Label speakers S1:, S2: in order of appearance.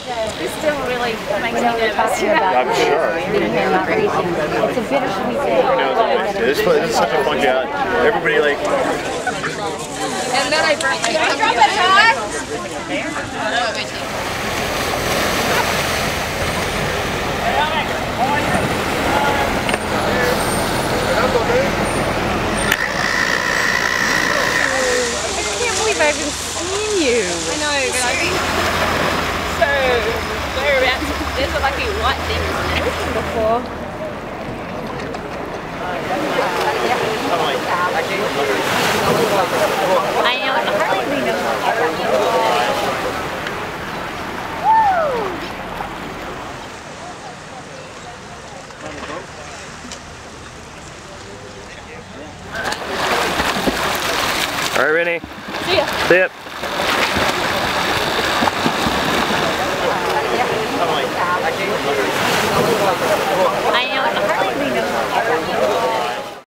S1: This still really makes me nervous.
S2: I'm sure.
S3: It's a bittersweet thing.
S2: This is such a fun job. Everybody like.
S1: And then I burnt my tongue. Drop it, I can't believe I haven't seen you. I know, but I've been so whereabouts. There's a lucky white thing, isn't there? Before. I know, I hardly even know.
S2: All right, Rennie.
S1: See ya.
S2: See ya.
S3: Yeah.